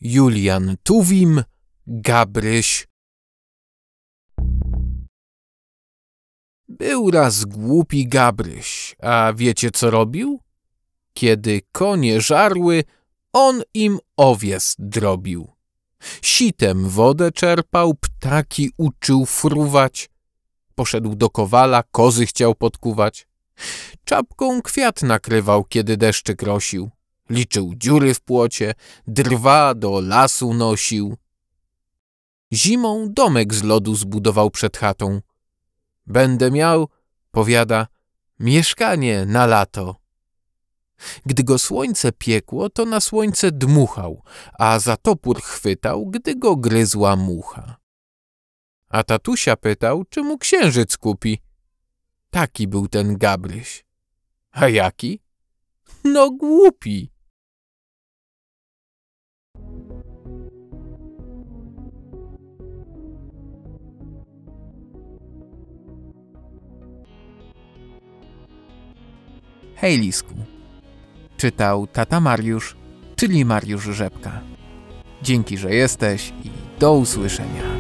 Julian Tuwim, Gabryś. Był raz głupi Gabryś, a wiecie co robił? Kiedy konie żarły, on im owies drobił. Sitem wodę czerpał, ptaki uczył fruwać. Poszedł do kowala, kozy chciał podkuwać. Czapką kwiat nakrywał, kiedy deszczyk rosił. Liczył dziury w płocie, drwa do lasu nosił. Zimą domek z lodu zbudował przed chatą. Będę miał, powiada, mieszkanie na lato. Gdy go słońce piekło, to na słońce dmuchał, a za topór chwytał, gdy go gryzła mucha. A tatusia pytał, czy mu księżyc kupi. Taki był ten Gabryś. A jaki? No głupi. Hej, Lisku. Czytał tata Mariusz, czyli Mariusz Rzepka. Dzięki, że jesteś i do usłyszenia.